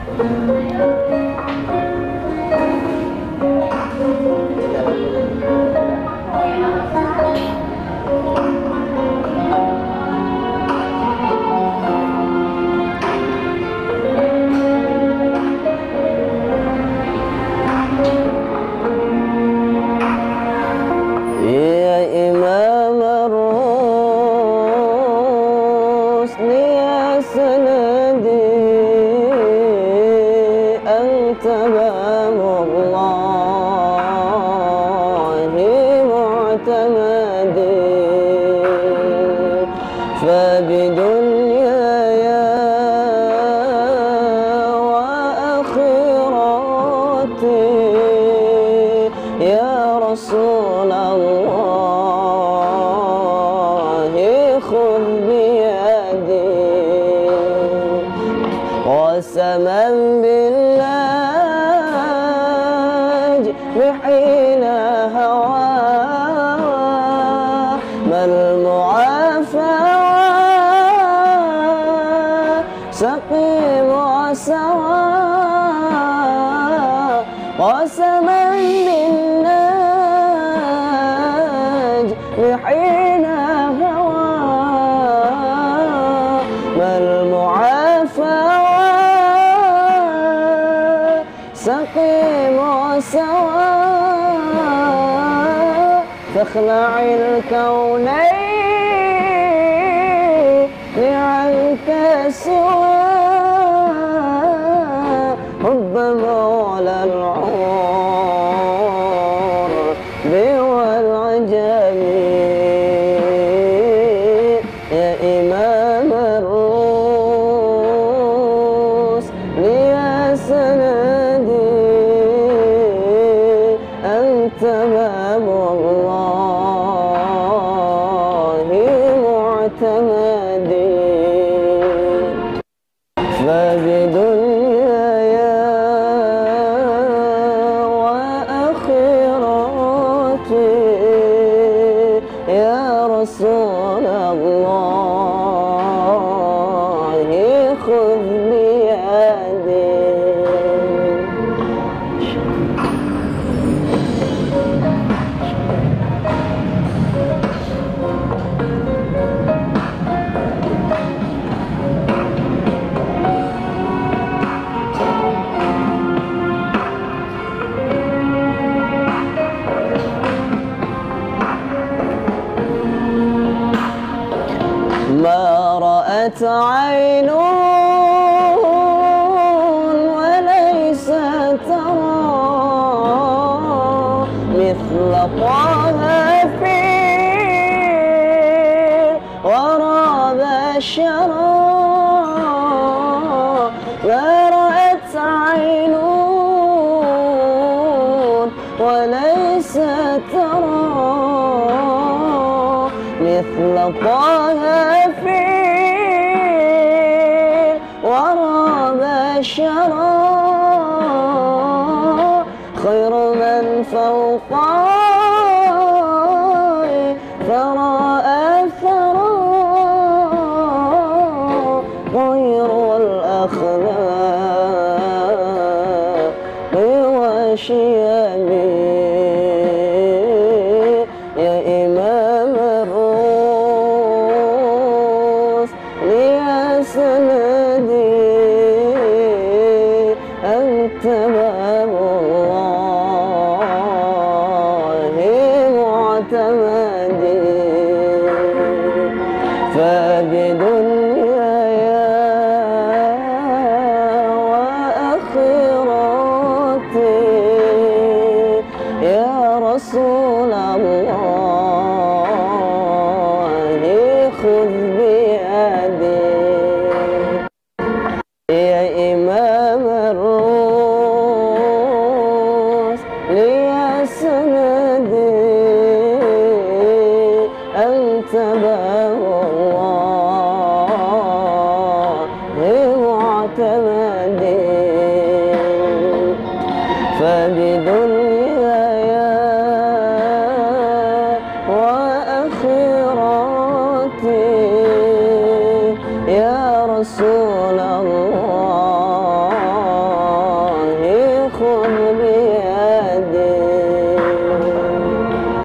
باب الله معتمدي، فبدنياي وآخرتي يا رسول الله خذ بيدي، قسما بالله حين هوى ما المعافى سقيم وسوى، قسما بالنجم حين هوى ما المعافى سقيم وسوى، فاخلع الكونين عنك سوى حب مولى العرب والعجم، يا إمام الرسل يا سندي أنت باب الله معتمدي، فبدنياي وآخرتي يا رسول الله خذ بيدي. ما رأت عين وليس ترى مثل طه في ورى بشرا، ما رأت عين وليس ترى مثل طه في ورى بشرا، خير من فوق ثرى أثرا، غير الأخلاق وشيم، يا إمام الرسل يا سندي أنت باب الله معتمدي، فبدنياي وآخرتي يا رسول الله خذ بيدي، يا إمام الرسل يا سندي أنت باب الله معتمدي،